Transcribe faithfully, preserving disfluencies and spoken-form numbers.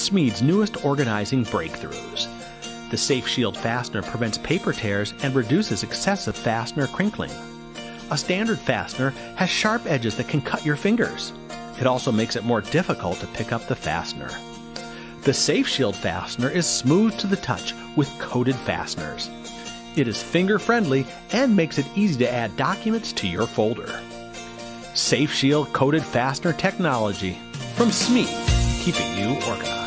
Smead's newest organizing breakthroughs. The SafeSHIELD Fastener prevents paper tears and reduces excessive fastener crinkling. A standard fastener has sharp edges that can cut your fingers. It also makes it more difficult to pick up the fastener. The SafeSHIELD Fastener is smooth to the touch with coated fasteners. It is finger-friendly and makes it easy to add documents to your folder. SafeSHIELD Coated Fastener Technology from Smead, keeping you organized.